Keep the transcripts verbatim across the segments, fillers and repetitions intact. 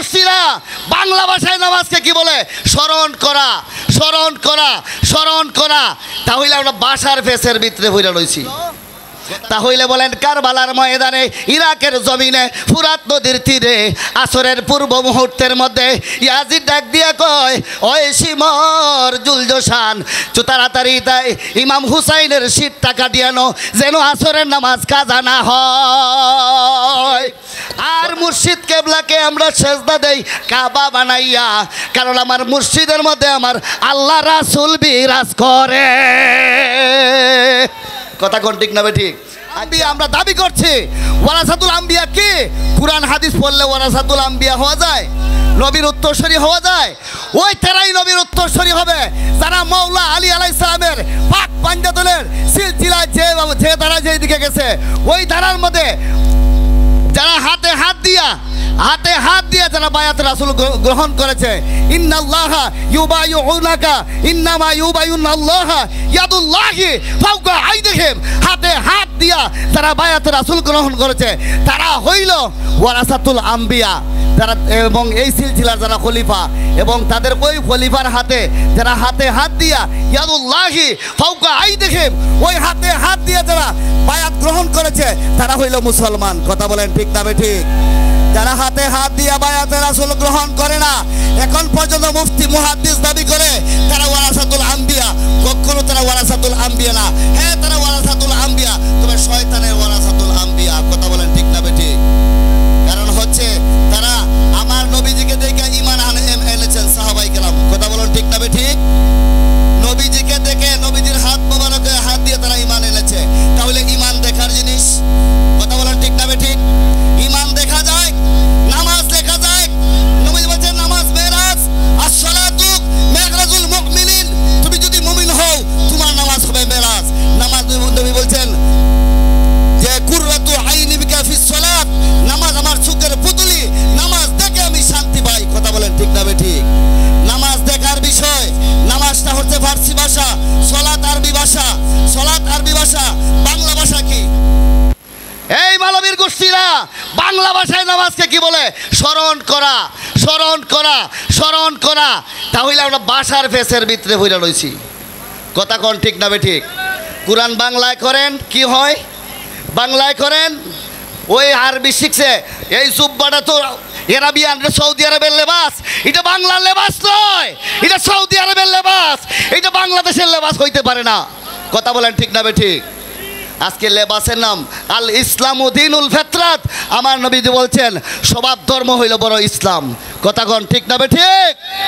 গোষ্ঠীরা বাংলা ভাষায় নামাজকে কি বলে? স্মরণ করা, স্মরণ করা, স্মরণ করা। তাহলে আমরা বাসার ফেসের ভিতরে হইরা রইছি। তাহলে বলেন কারবালার ময়দানে, ইরাকের জমিনে, ফুরাত নদীর তীরে আসরের পূর্ব মুহূর্তের মধ্যে ইয়াজিদ ডাক দিয়া কয়, ওই সিমর জুলজোশান তো তাড়াতাড়ি তাই ইমাম হুসাইনের শীতটা কাটিয়ানো, যেন আসরের নামাজ কাজা না হয়। আর মুর্শিদ কেবলাকে আমরা সেজদা দেই কাবা বানাইয়া, কারণ আমার মুর্শিদের মধ্যে আমার আল্লাহ রাসূল বিরাজ করে। কথা কোন ঠিক না ঠিক? আম্বিয়া আমরা দাবি করছি, ওয়ারাসাতুল আম্বিয়া কি? কুরআন হাদিস পড়লে ওয়ারাসাতুল আম্বিয়া হওয়া যায়, নবীর উত্তরসূরি হওয়া যায়। ওই তারাই নবীর উত্তরসূরি হবে যারা মৌলা আলী আলাইহিস সালামের পাক পাঞ্জাতনের সিলসিলায় যে যে ধারা যেই দিকে গেছে, ওই ধারার মধ্যে যারা হাতে হাত দিয়া হাতে হাত দিয়ে যারা বায়াত রাসূল গ্রহণ করেছে, ইন্নাল্লাহা ইউবাইউনাকা ইন্নামা ইউবাইউনাল্লাহা ইয়াদুল্লাহি ফাওকা আইদিহিম, হাতে হাত দিয়া যারা বায়াত রাসূল গ্রহণ করেছে তারা হইল ওয়ারাসাতুল আম্বিয়া, যারা এবং এই সিলসিলার যারা খলিফা, এবং তাদের ওই খলিফার হাতে যারা হাতে হাত দিয়া ইয়াদুল্লাহি ফাওকা আইদিহিম, ওই হাতে হাত দিয়ে যারা বায়াত গ্রহণ করেছে তারা হইল মুসলমান। কথা বলেন ঠিক না ঠিক? যারা হাতে হাত দিয়া বায়াতে রাসূল গ্রহণ করে না, এখন পর্যন্ত মুফতি মুহাদ্দিস দাবি করে তারা ওয়ারাসাতুল আম্বিয়া, কখনো তারা ওয়ারাসাতুল আম্বিয়া না। হ্যাঁ, তারা ওয়ারাসাতুল আম্বিয়া, তবে শয়তানের ওয়ারাসাতুল আম্বিয়া। কথা বলেন ঠিক না ঠিক? কারণ হচ্ছে তারা আমার নবীজিকে দেখে ঈমান এনেছেন সাহাবায়ে কেরাম। কথা বলেন ঠিক না ঠিক? নবীজিকে দেখে নবীজির হাত মোবারকে হাত দিয়ে তারা ঈমান এনেছে। তাহলে ঈমান দেখার জিনিস। কথা বলেন ঠিক না ঠিক? ঈমান দেখা যায়, নামাজ দেখা যায়। নবী বলেন নামাজ মেরাজ, as-সালাতু মিরাজুল মুমিনিন। তুমি যদি মুমিন হও তোমার নামাজ হবে মেরাজ। নামাজ নবী বলেন যে কুররাতু আইনি বিকা ফিস সালাত, নামাজ আমার চোখের পুতুলি, নামাজ দেখে আমি শান্তি পাই। কথা বলেন ঠিক না ঠিক? নামাজ দেখার বিষয়। নামাজটা হচ্ছে ফার্সি ভাষা, সালাত আরবি ভাষা। সালাত আরবি ভাষা, বাংলা ভাষা কি? এই মালবীর গোষ্ঠীরা বাংলা ভাষায় নামাজকে কি বলে? স্মরণ করা, স্মরণ করা, স্মরণ করা। তাহলে আমরা বাসার ফেসের ভিতরে হইরা রইছি। কথা কোন ঠিক না ঠিক? কুরআন বাংলায় করেন কি হয়? বাংলায় করেন, ওই আরবি শিখছে। এই জুব্বাটা তো এরাবিয়ান, সৌদি আরবের লেবাস, এটা বাংলার লেবাস নয়, এটা সৌদি আরবের লেবাস, এটা বাংলাদেশের লেবাস হইতে পারে না। কথা বলেন ঠিক না ঠিক? আজকে লেবাসের নাম আল ইসলাম দিনুল ফিতরাত। আমার নবীজি বলছেন স্বভাব ধর্ম হইল বড় ইসলাম। কথা কোন ঠিক না ঠিক?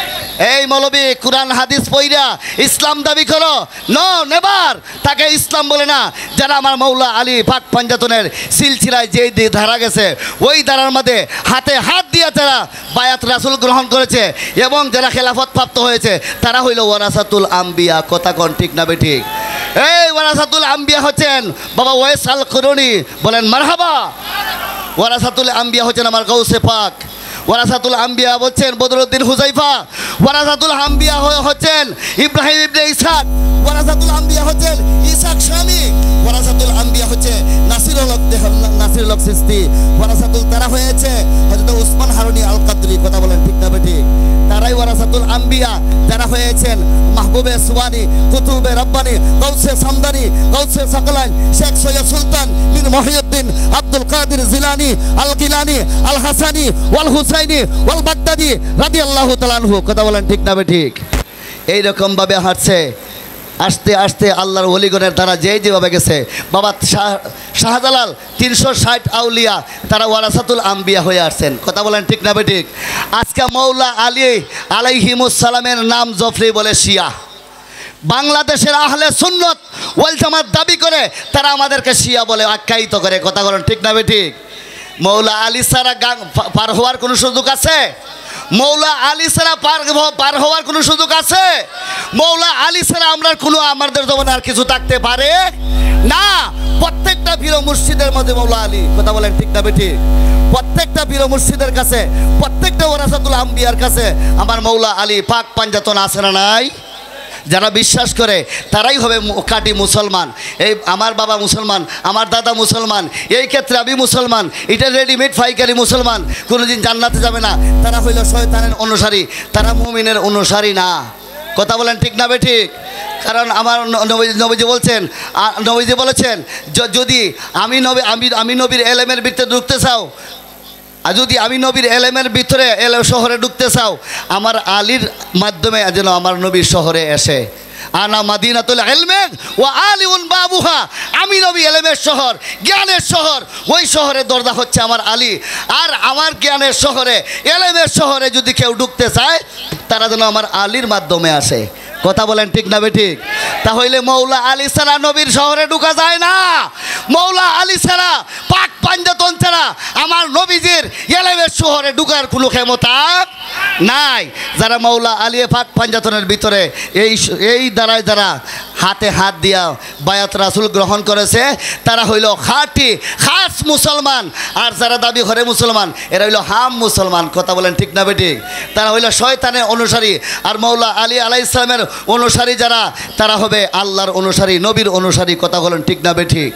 এই মৌলবী কুরআন হাদিস পইরা ইসলাম দাবি করো, নো নেভার, তাকে ইসলাম বলে না। যারা আমার মৌলা আলী পাক পাঞ্জাতনের সিলসিলায় যেই ধারা গেছে, ওই ধারার মধ্যে হাতে হাত দিয়ে যারা বায়াত রাসূল গ্রহণ করেছে এবং যারা খেলাফত প্রাপ্ত হয়েছে তারা হইল ওয়ারাসাতুল আম্বিয়া। কথা কোন ঠিক না ঠিক? এই ওয়ারাসাতুল আম্বিয়া হচ্ছেন বাবা ওয়াইস আল কুরুনি, বলেন মারহাবা। ওয়ারাসাতুল আম্বিয়া হচ্ছেন আমার গাউসে পাক। ওয়ারাসাতুল আম্বিয়া হচ্ছেন বদরুদ্দিন হুযাইফা। ওয়ারাসাতুল আম্বিয়া হচ্ছেন ইব্রাহিম ইবনে ইসহাক। ওয়ারাসাতুল আম্বিয়া হচ্ছেন ইসহাক শামী। ওয়ারাসাতুল আম্বিয়া হচ্ছে নাসিরুল হক নাসিরুল হক সিস্তি। ওয়ারাসাতুল তারা হয়েছে হযরত উসমান হারুনি আল কাদরি। কথা বলেন ঠিক না ঠিক? তারাই ওয়ারাসাতুল আম্বিয়া, যারা হয়েছেন মাহবুবে সুবানি, কুতুবে রব্বানি, গাউসে সামদানি, গাউসে সাকলান, শেখ সৈয়দ সুলতান বিন মহিউদ্দিন আব্দুল কাদের জিলানী, আল গিলানী, আল হাসানি, ওয়াল হুসাইনি, ওয়াল বাগদাদি রাদিয়াল্লাহু তাআলা আনহু। কথা বলেন ঠিক না ঠিক? এইরকম ভাবে হাঁটছে, আস্তে আস্তে আল্লাহর ওলিগণের দ্বারা যেই যেভাবে গেছে। বাবা শাহ শাহজালাল তিনশো ষাট আউলিয়া তারা ওয়ারাসাতুল আম্বিয়া হয়ে আসছেন। কথা বলেন ঠিক না ঠিক? আজকে মৌলা আলী আলাইহিমুস সালামের নাম জফরি বলে শিয়া। বাংলাদেশের আহলে সুন্নত ওয়াল জামাত দাবি করে তারা আমাদেরকে শিয়া বলে আখ্যায়িত করে। কথা বলেন ঠিক না ঠিক? মৌলা আলী ছাড়া পার হওয়ার কোনো সুযোগ আছে? মৌলা আলী ছাড়া পার পার হওয়ার কোনো সুযোগ আছে? মৌলা আলী ছাড়া আমরা কোনো আমাদের জীবনে আর কিছু থাকতে পারে না। প্রত্যেকটা পীর মুর্শিদের মধ্যে মৌলা আলী। কথা বলেন ঠিক না ঠিক? প্রত্যেকটা পীর মুর্শিদের কাছে, প্রত্যেকটা ওয়ারাসাতুল আম্বিয়ার কাছে আমার মৌলা আলী পাক পাঞ্জাতন আছে না নাই? যারা বিশ্বাস করে তারাই হবে খাঁটি মুসলমান। এই আমার বাবা মুসলমান, আমার দাদা মুসলমান, এই ক্ষেত্রে আমি মুসলমান, এটা রেডিমেড পাইকারি মুসলমান, কোনোদিন জান্নাতে যাবে না। তারা হইল শয়তানের অনুসারী, তারা মুমিনের অনুসারী না। কথা বলেন ঠিক না বেঠিক? কারণ আমার নবীজি বলছেন, নবীজি বলেছেন যদি আমি নবী আমি আমি নবীর এলেমের ভিতরে ঢুকতে চাও, আর যদি আমি নবীর এলেমের ভিতরে এলে শহরে ঢুকতে চাও, আমার আলীর মাধ্যমে যেন আমার নবীর শহরে এসে। আনা মাদিনাতুল ইলমি ওয়া আলিউন বাবুহা, আমি নবী এলেমের শহর, জ্ঞানের শহর, ওই শহরের দরজা হচ্ছে আমার আলী। আর আমার জ্ঞানের শহরে, এলেমের শহরে যদি কেউ ঢুকতে চায়, তারা যেন আমার আলীর মাধ্যমে আসে। কথা বলেন ঠিক না বেঠিক? তাহলে মৌলা আলী ছাড়া নবীর শহরে ঢুকা যায় না। মৌলা আলী ছাড়া, পাক পাঞ্জাতন ছাড়া আমার নবীজির এলেমের শহরে ঢুকার কোনো ক্ষমতা নাই। যারা মৌলা আলী পাক পাঞ্জাতনের ভিতরে এই এই দ্বারায় যারা হাতে হাত দিয়া বায়াত রাসূল গ্রহণ করেছে, তারা হইল খাঁটি খাস মুসলমান। আর যারা দাবি করে মুসলমান, এরা হইল হাম মুসলমান। কথা বলেন ঠিক না বেঠিক? তারা হইল শয়তানের অনুসারী। আর মৌলা আলী আলাইহিস সালামের অনুসারী যারা, তারা হবে আল্লাহর অনুসারী, নবীর অনুসারী। কথা বলেন ঠিক না বেঠিক?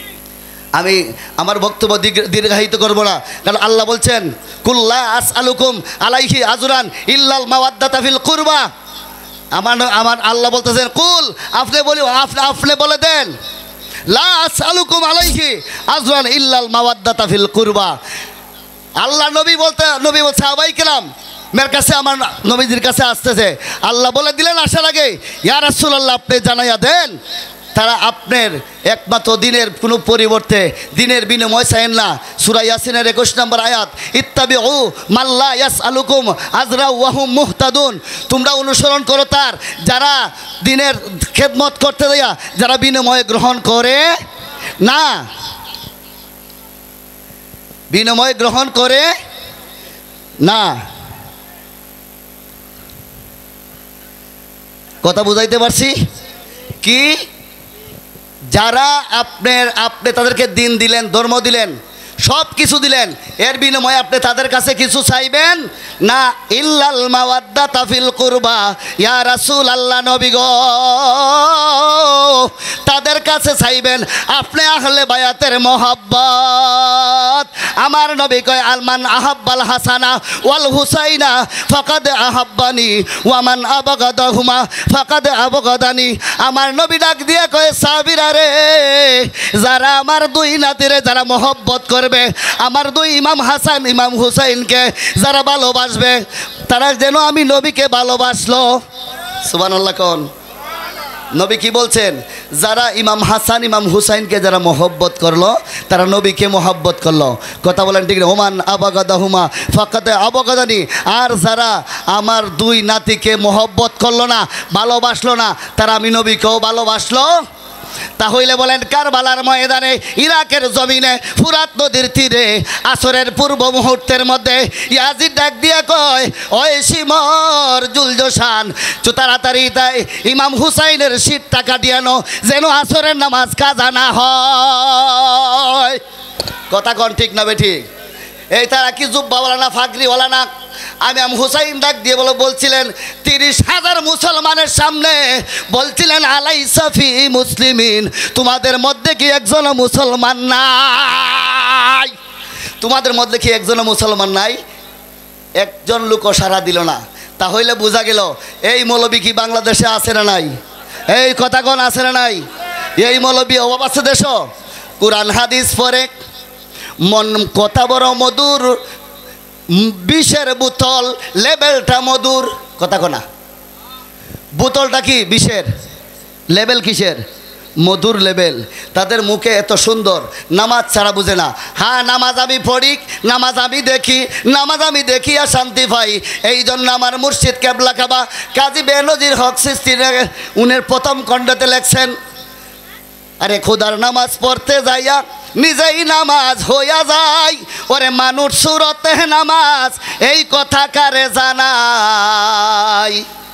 আমি আমার বক্তব্য দীর্ঘায়িত করব না, কারণ আল্লাহ বলছেন কুল্লা আসআলুকুম আলাইহি আজরান ইল্লাল মাওয়াদ্দাতা ফিল কুরবা। আমার আমার আল্লাহ বলতেছেন কুল, আপনি বলি আপনি বলে দেন লা আসআলুকুম আলাইহি আজরান ইল্লাল মাওয়াদ্দাতা ফিল কুরবা। আল্লাহ নবী বলতে নবী বলছে সাহাবায়ে কেরাম মের কাছে, আমার নবীজির কাছে আসতেছে, আল্লাহ বলে দিলেন আসার আগে, ইয়া রাসূলুল্লাহ আপনি জানাইয়া দেন তারা আপনার একমাত্র দিনের কোনো পরিবর্তে দিনের বিনিময় চাইেন না। সূরা ইয়াসিনের একুশ নম্বর আয়াত, ইত্তাবিউ মাল্লা ইয়াসআলুকুম আজরা ওয়া হুম মুহতাদুন। তোমরা অনুসরণ করো তার যারা দিনের খেদমত করতে দেয়া, যারা বিনিময় গ্রহণ করে না, বিনিময় গ্রহণ করে না। কথা বুঝাইতে পারছি কি? যারা আপনার আপনি তাদেরকে দিন দিলেন, ধর্ম দিলেন, সব কিছু দিলেন, এর বিনিময়ে আপনি তাদের কাছে কিছু চাইবেন না। ইল্লাল মাওয়াদ্দাতা ফিল কুরবা, ইয়া রাসূল আল্লাহ নবী গো, তাদের কাছে চাইবেন আপনি আহলে বায়াতের মহব্বত। আমার নবী কয় আলমান আহাব্বাল হাসানা ওয়াল হুসাইনা ফাকাদ আহাব্বানি ওয়া মান আবগাদাহুমা ফাকাদ আবগাদানি। আমার নবী ডাক দিয়ে কয় সাহাবীরা রে, যারা আমার দুই নাতিরে যারা মহব্বত করবে, আমার দুই ইমাম হাসান ইমাম হুসাইনকে যারা ভালোবাসবে, তারা যেন আমি নবীকে ভালোবাসলো। সুবহানাল্লাহ কোন নবী কি বলছেন? যারা ইমাম হাসান ইমাম হুসাইনকে যারা মহব্বত করলো, তারা নবীকে মহব্বত করলো। কথা বলেন ঠিক না? ওমান আবাগাদাহুমা ফাকাদে আবাগাদানি। আর যারা আমার দুই নাতিকে মহব্বত করলো না, ভালোবাসলো না, তারা আমি নবীকেও ভালোবাসলো। তাহলে বলেন কারবালার ময়দানে, ইরাকের জমিনে, ফুরাত নদীর তীরে, আসরের পূর্ব মুহূর্তের মধ্যে ইয়াজিদ ডাক দিয়া কয়, ওই সিমর জুলজোশান, চো তাড়াতাড়ি তাই ইমাম হুসাইনের শীতটা কাটিয়ানো, যেন আসরের নামাজ কাজা না হয়। কথা কন ঠিক না বেঠিক? এই তারা কি জুব্বাওয়ালা না ফাগরিওয়ালা না? আমি আম হুসাইন ডাক দিয়ে বলে বলছিলেন তিরিশ হাজার মুসলমানের সামনে বলছিলেন, আলাইসা ফি মুসলিমিন, তোমাদের মধ্যে কি একজন মুসলমান নাই? তোমাদের মধ্যে কি একজন মুসলমান নাই? একজন লোকও সাড়া দিল না। তাহলে বোঝা গেল এই মৌলবী কি বাংলাদেশে আছে না নাই? এই কথা কোন আছে না নাই? এই মৌলবী অভাব আছে দেশ? কুরআন হাদিস পড়ে, মন কথা বড় মধুর, বিষের বোতল লেবেলটা মধুর। কথা কোনা? বোতলটা কি বিষের, লেবেল কিসের? মধুর লেবেল। তাদের মুখে এত সুন্দর, নামাজ ছাড়া বুঝে না। হ্যাঁ, নামাজ আমি পড়ি, নামাজ আমি দেখি, নামাজ আমি দেখি আর শান্তি পাই। এই জন্য আমার মুর্শিদ কেবলা কাবা কাজী বেনজির হক সৃষ্টি উনের প্রথম খণ্ডতে লেখছেন, আরে খোদার নামাজ পড়তে যাইয়া নিজেই নামাজ হইয়া যায়, ওরে মানুষ সুরতে নামাজ, এই কথা কারে জানাই?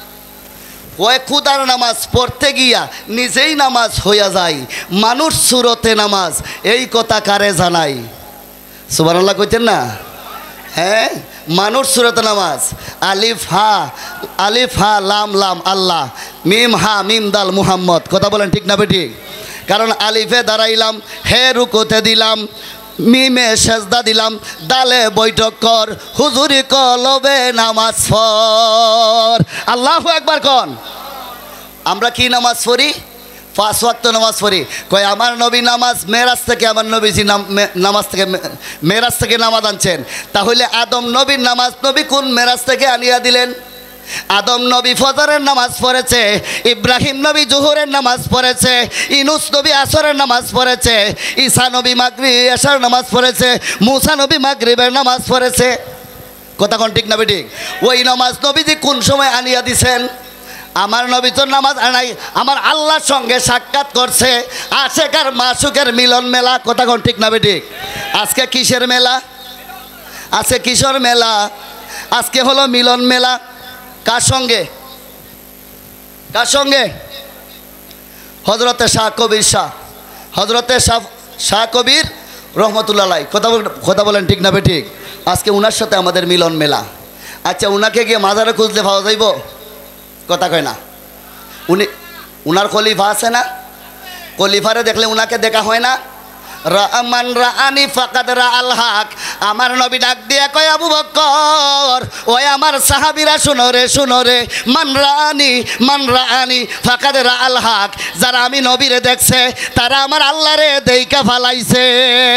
ওই খুদার নামাজ পড়তে গিয়া নিজেই নামাজ হইয়া যায়, মানুষ সুরতে নামাজ, এই কথা কারে জানাই? সুবহানাল্লাহ কইতেন না? হ্যাঁ, মানুষ সুরতে নামাজ, আলিফ হা আলিফ হা লাম লাম আল্লাহ, মিম হা মিম দাল মুহাম্মদ, কথা বলেন ঠিক না বেঠিক? কারণ আলিফে দাঁড়াইলাম, হে রুকুতে দিলাম, মিমে সেজদা দিলাম, দালে বৈঠক কর, হুজুরি কলবে নামাজ পড়। আল্লাহু আকবার কন। আমরা কি নামাজ পড়ি? পাঁচ ওয়াক্ত নামাজ পড়ি। কয় আমার নবী নামাজ মেরাজ থেকে, আমার নবীজি নামাজ থেকে মেরাজ থেকে নামাজ আনছেন। তাহলে আদম নবীর নামাজ নবী কোন মেরাজ থেকে আনিয়া দিলেন? আদম নবী ফজরের নামাজ পড়েছে, ইব্রাহিম নবী জোহরের নামাজ পড়েছে, ইনুস নবী আসরের নামাজ পড়েছে, ঈসা নবী মাগরিব এশার নামাজ পড়েছে, মুসা নবী মাগরিবের নামাজ পড়েছে। কথা কোন ঠিক না বেঠিক? ওই নামাজ নবীজি কোন সময় আনিয়া দিছেন? আমার নবী তো নামাজ আনাই, আমার আল্লাহর সঙ্গে সাক্ষাৎ করছে, আশেকার মাসুকের মিলন মেলা। কথা কোন ঠিক না বেঠিক? আজকে কিসের মেলা? আজকে কিশোর মেলা, আজকে হলো মিলন মেলা। কার সঙ্গে? কার সঙ্গে? হজরতে শাহ কবির শাহ, হজরতে শাহ শাহ কবির রহমতুল্লাহ আলাইহি। কথা কথা বলেন ঠিক না বেঠিক? আজকে উনার সাথে আমাদের মিলন মেলা। আচ্ছা, উনাকে গিয়ে মাজারে খুঁজলে পাওয়া যাইব? কথা কয় না। উনি উনার খলিফা আছে না? খলিফারে দেখলে উনাকে দেখা হয় না? রামান রাআনি ফাকাদ রাআল হক। আমার নবী ডাক দিয়া কয়, আবু বকর, ওই আমার সাহাবীরা শুনো রে, শুনো রে, মান রাআনি মান রাআনি ফাকাদ রাআল হক। যারা আমি নবীরে দেখছে তারা আমার আল্লাহরে দেইকা ফালাইছে।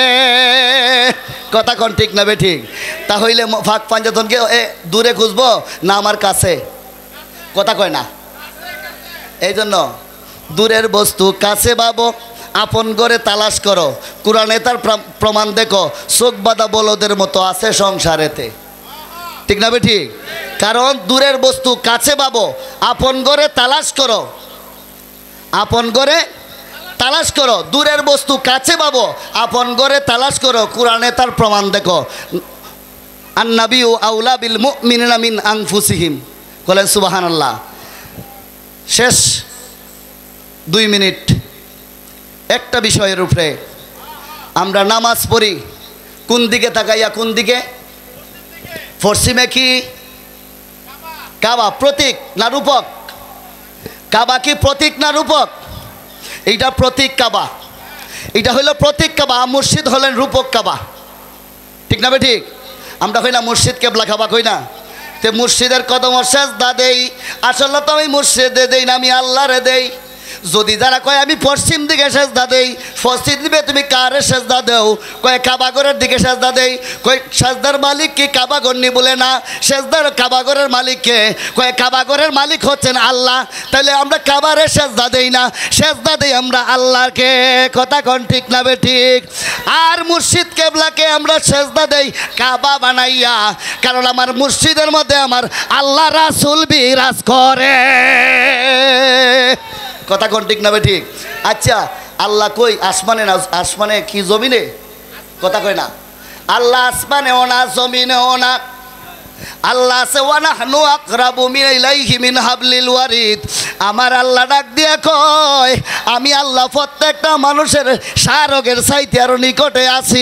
কথা কোন ঠিক না বেঠিক? তাহলে ফাঁক পাঞ্জাতনকে দূরে খুঁজবো না আমার কাছে? কথা কয় না। এই জন্য দূরের বস্তু কাছে পাবো, আপন করে তালাশ করো। কোরআনে তার প্রমাণ দেখো, চোখ বাঁধা বলদের মতো আছে সংসারেতে। ঠিক না বেঠিক? কারণ দূরের বস্তু কাছে পাবো, আপন করে তালাশ করো, আপন করে তালাশ করো। দূরের বস্তু কাছে পাবো, আপন করে তালাশ করো। কোরআনে তার প্রমাণ দেখো। আন-নাবিয়্যু আউলা বিল মুমিনিনা মিন আনফুসিহিম। বলেন সুবহানাল্লাহ। শেষ দুই মিনিট একটা বিষয়ের উপরে। আমরা নামাজ পড়ি কোন দিকে তাকাইয়া? কোন দিকে? পশ্চিমে কি? কাবা প্রতীক না রূপক? কাবা কি প্রতীক না রূপক? এইটা প্রতীক কাবা, এটা হইল প্রতীক কাবা। মসজিদ হলেন রূপক কাবা। ঠিক না ঠিক? আমরা কই না মসজিদ কেবলা কাবা কই না? তে মসজিদের কদম সেজদা দেই, আসলে তো আমি মসজিদে দেই না, আমি আল্লাহরে দেই। যদি যারা কয় আমি পশ্চিম দিকে সেজদা দেই, পশ্চিম দিকে তুমি কারে সেজদা দেও? কয় কাবাগরের দিকে সেজদা দেই। কয় সেজদার মালিক কি কাবাগর নি? বলে না, সেজদার কাবাগরের মালিক কে? কয় কাবাগরের মালিক হচ্ছেন আল্লাহ। তাহলে আমরা কাবারে সেজদা দেই না, সেজদা দেই আমরা আল্লাহকে। কথা কোন ঠিক না বেঠিক? আর মুর্শিদ কেবলাকে আমরা সেজদা দেই কাবা বানাইয়া, কারণ আমার মুর্শিদের মধ্যে আমার আল্লাহ রাসূল বিরাজ করে। কথা কোন ঠিক না বেঠিক? আচ্ছা, আল্লাহ কই? আসমানে না? আসমানে কি জমিনে? কথা কয় না। আল্লাহ আসমানেও না, জমিনেও না। আল্লাহ আছে ওয়া নাহনু আকরাবু ইলাইহি মিন হাবলিল ওয়ারিদ। আমার আল্লাহ ডাক দিয়া কয়, আমি আল্লাহ প্রত্যেকটা মানুষের শারগের চাইতে আরো নিকটে আছি।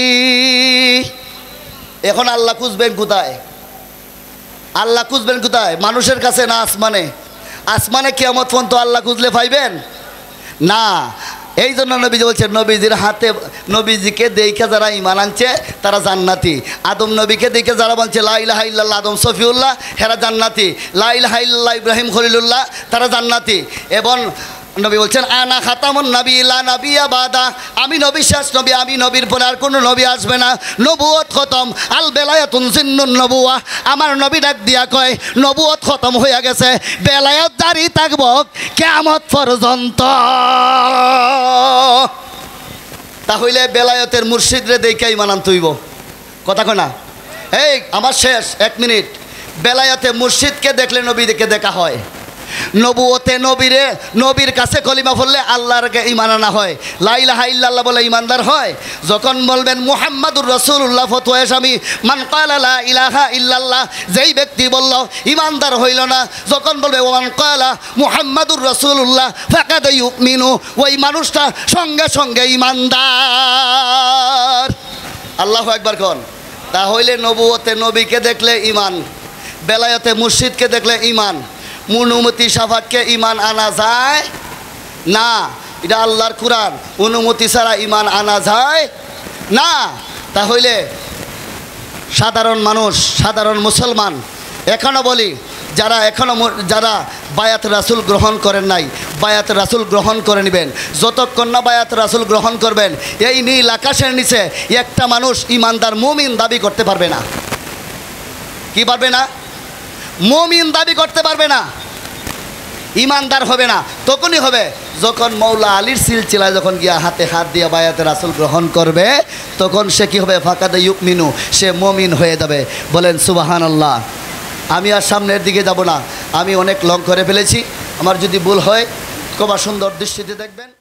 এখন আল্লাহ খুঁজবেন কোথায়? আল্লাহ খুঁজবেন কোথায়? মানুষের কাছে না আসমানে? আসমানে কিয়ামত পর্যন্ত আল্লাহ খুঁজলে পাইবেন না। এই জন্য নবীজি বলছেন, নবীজির হাতে নবীজিকে দেখে যারা ঈমান আনছে তারা জান্নাতি। আদম নবীকে দেখে যারা বলছে লা ইলাহা ইল্লাল্লাহ আদম সফিউল্লাহ, হেরা জান্নাতি। লা ইলাহা ইল্লাল্লাহ ইব্রাহিম খলিলুল্লাহ, তারা জান্নাতি। এবং নবী বলছেন আনা খাতামুন নবী লা নাবিয়্যা বাদা, আমি নবী শেষ নবী, আমি নবীর পরে আর কোনো নবী আসবে না। নবুয়ত খতম, আল বেলায়াতুন জিন্নুন নবুয়া। আমার নবী ডাক দিয়া কয় নবুয়ত খতম হয়ে গেছে, বেলায়াত জারি থাকব কিয়ামত পর্যন্ত। তাহলে বেলায়তের মুর্শিদরে দেখাই মানান তুইব। কথা কয় না? এই আমার শেষ এক মিনিট। বেলায়তে মুর্শিদকে দেখলে নবীকে দেখা হয়। নবুয়তে নবীরে, নবীর কাছে কলিমা পড়লে আল্লাহর ঈমান আনা হয়। লা ইলাহা ইল্লাল্লাহ বলে ঈমানদার হয়। যখন বলবেন মুহাম্মাদুর রাসূলুল্লাহ, ফতোয়া স্বামী মান ক্বালা লা ইলাহা ইল্লাল্লাহ, যেই ব্যক্তি বলল ঈমানদার হইল না। যখন বলবে ওয়ান ক্বালা মুহাম্মাদুর রাসূলুল্লাহ ফাকাদ ইউমিনু, ওই মানুষটা সঙ্গে সঙ্গে ঈমানদার। আল্লাহু আকবার কোন? তাহলে নবুয়তে নবীকে দেখলে ঈমান, বেলায়তে মুর্শিদকে দেখলে ঈমান। অনুমতি সাপেক্ষে ইমান আনা যায় না। এটা আল্লাহর কুরআন, অনুমতি ছাড়া ইমান আনা যায় না। তাহলে সাধারণ মানুষ, সাধারণ মুসলমান, এখনও বলি যারা এখনও যারা বায়াত রাসূল গ্রহণ করেন নাই, বায়াত রাসূল গ্রহণ করে নেবেন। যতক্ষণ না বায়াত রাসূল গ্রহণ করবেন, এই নীল আকাশের নিচে একটা মানুষ ইমানদার মুমিন দাবি করতে পারবে না। কি পারবে না? মুমিন দাবি করতে পারবে না, ইমানদার হবে না। তখনই হবে যখন মৌলা আলীর সিলসিলায় যখন গিয়া হাতে হাত দিয়ে বায়াতে রাসূল গ্রহণ করবে, তখন সে কি হবে? ফাকাদে ইউমিনু, সে মুমিন হয়ে যাবে। বলেন সুবহানাল্লাহ। আমি আর সামনের দিকে যাব না, আমি অনেক লং করে ফেলেছি। আমার যদি ভুল হয় ক্ষমা সুন্দর দৃষ্টিতে দেখবেন।